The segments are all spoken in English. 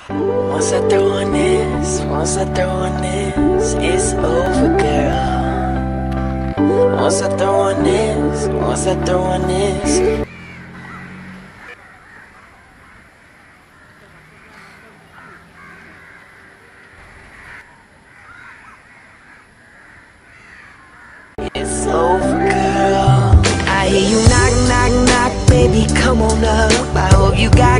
Once I throw on this, it's over, girl. Once I throw on this, it's over, girl. I hear you knock, knock, knock, baby, come on up. I hope you got.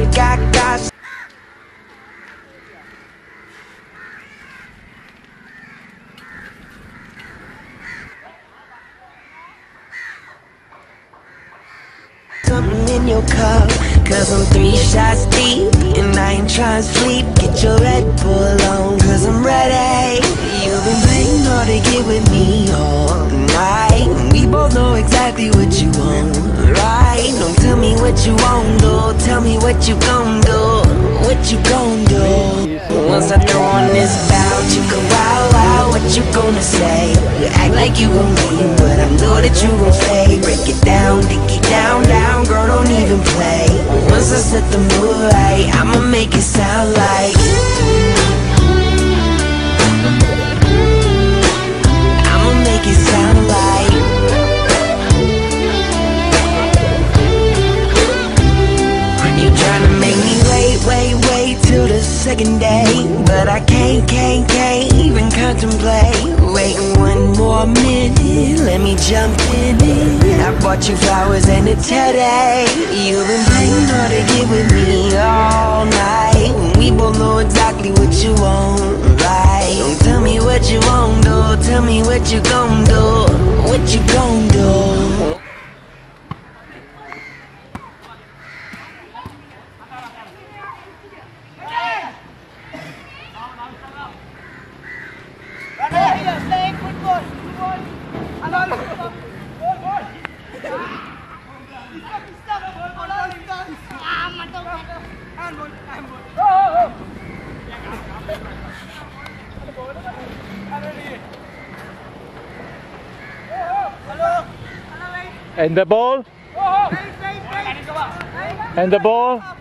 Something in your cup, cause I'm 3 shots deep, and I ain't trying to sleep. Get your Red Bull on, cause I'm ready. You've been playing hard to get with me all night, and we both know exactly what you want, right? Don't tell me what you want, though. Tell me what you gon' do, what you gon' do. Once I throw on this bout, you go wow, wow, what you gonna say? You act like you gon' leave, but I know that you gon' stay. Break it down, dig it down, down, girl, don't even play. Once I set the mood right, I'ma make it sound like I'ma make it sound like you tryna make me wait till the second day, but I can't even contemplate waiting 1 more minute. Let me jump in it. I bought you flowers and a today. You've been playing hard to get with me all night, we both know exactly what you want, right? Don't tell me what you won't do, tell me what you gon' do, what you gon' do. And the ball? And the ball?